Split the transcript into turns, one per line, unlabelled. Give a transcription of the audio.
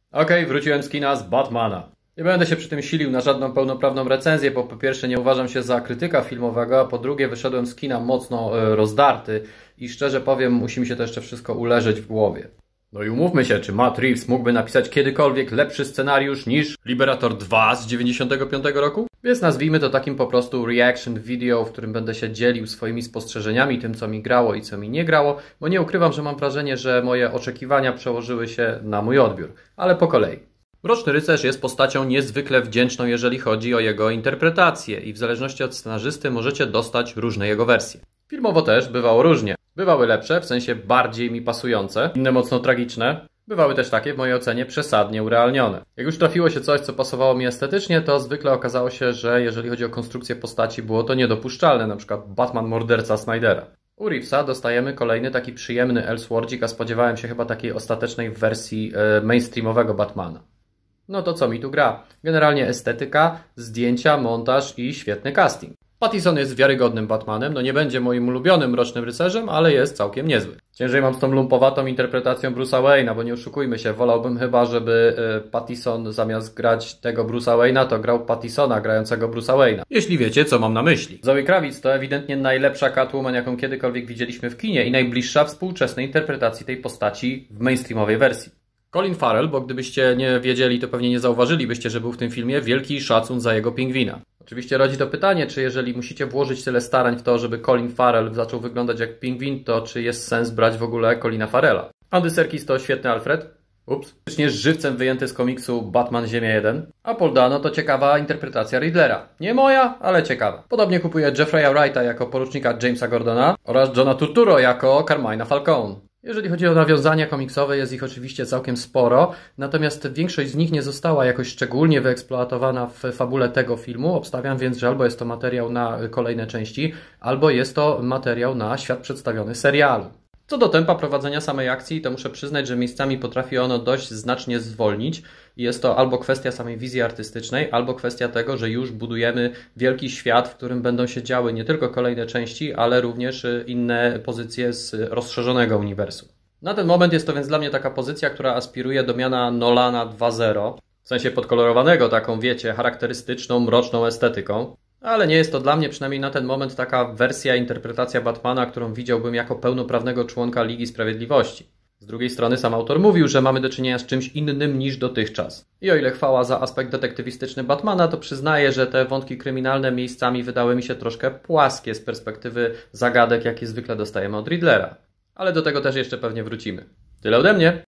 Okej, wróciłem z kina z Batmana. Nie będę się przy tym silił na żadną pełnoprawną recenzję, bo po pierwsze nie uważam się za krytyka filmowego, a po drugie wyszedłem z kina mocno rozdarty i szczerze powiem, musi mi się to jeszcze wszystko uleżeć w głowie. No i umówmy się, czy Matt Reeves mógłby napisać kiedykolwiek lepszy scenariusz niż Liberator 2 z 95 roku? Więc nazwijmy to takim po prostu reaction video, w którym będę się dzielił swoimi spostrzeżeniami, tym co mi grało i co mi nie grało, bo nie ukrywam, że mam wrażenie, że moje oczekiwania przełożyły się na mój odbiór. Ale po kolei. Mroczny Rycerz jest postacią niezwykle wdzięczną, jeżeli chodzi o jego interpretację i w zależności od scenarzysty możecie dostać różne jego wersje. Filmowo też bywało różnie. Bywały lepsze, w sensie bardziej mi pasujące, inne mocno tragiczne. Bywały też takie, w mojej ocenie, przesadnie urealnione. Jak już trafiło się coś, co pasowało mi estetycznie, to zwykle okazało się, że jeżeli chodzi o konstrukcję postaci, było to niedopuszczalne, na przykład Batman morderca Snydera. U Reevesa dostajemy kolejny taki przyjemny Elseworldzik, a spodziewałem się chyba takiej ostatecznej wersji mainstreamowego Batmana. No to co mi tu gra? Generalnie estetyka, zdjęcia, montaż i świetny casting. Pattinson jest wiarygodnym Batmanem, no nie będzie moim ulubionym Mrocznym Rycerzem, ale jest całkiem niezły. Ciężej mam z tą lumpowatą interpretacją Bruce'a Wayne'a, bo nie oszukujmy się, wolałbym chyba, żeby Pattinson zamiast grać tego Bruce'a Wayne'a, to grał Pattisona grającego Bruce'a Wayne'a. Jeśli wiecie, co mam na myśli. Zoe Kravitz to ewidentnie najlepsza Catwoman, jaką kiedykolwiek widzieliśmy w kinie i najbliższa współczesnej interpretacji tej postaci w mainstreamowej wersji. Colin Farrell, bo gdybyście nie wiedzieli, to pewnie nie zauważylibyście, że był w tym filmie, wielki szacun za jego pingwina. Oczywiście rodzi to pytanie, czy jeżeli musicie włożyć tyle starań w to, żeby Colin Farrell zaczął wyglądać jak pingwin, to czy jest sens brać w ogóle Colina Farrella? Andy Serkis to świetny Alfred. Faktycznie z żywcem wyjęty z komiksu Batman Ziemia 1. A Paul Dano to ciekawa interpretacja Riddlera. Nie moja, ale ciekawa. Podobnie kupuję Jeffrey'a Wrighta jako porucznika Jamesa Gordona oraz Johna Turturro jako Carmina Falcone. Jeżeli chodzi o nawiązania komiksowe, jest ich oczywiście całkiem sporo, natomiast większość z nich nie została jakoś szczególnie wyeksploatowana w fabule tego filmu. Obstawiam więc, że albo jest to materiał na kolejne części, albo jest to materiał na świat przedstawiony serialu. Co do tempa prowadzenia samej akcji, to muszę przyznać, że miejscami potrafi ono dość znacznie zwolnić i jest to albo kwestia samej wizji artystycznej, albo kwestia tego, że już budujemy wielki świat, w którym będą się działy nie tylko kolejne części, ale również inne pozycje z rozszerzonego uniwersum. Na ten moment jest to więc dla mnie taka pozycja, która aspiruje do miana Nolana 2.0, w sensie podkolorowanego taką, wiecie, charakterystyczną, mroczną estetyką. Ale nie jest to dla mnie, przynajmniej na ten moment, taka wersja, interpretacja Batmana, którą widziałbym jako pełnoprawnego członka Ligi Sprawiedliwości. Z drugiej strony sam autor mówił, że mamy do czynienia z czymś innym niż dotychczas. I o ile chwała za aspekt detektywistyczny Batmana, to przyznaję, że te wątki kryminalne miejscami wydały mi się troszkę płaskie z perspektywy zagadek, jakie zwykle dostajemy od Riddlera. Ale do tego też jeszcze pewnie wrócimy. Tyle ode mnie.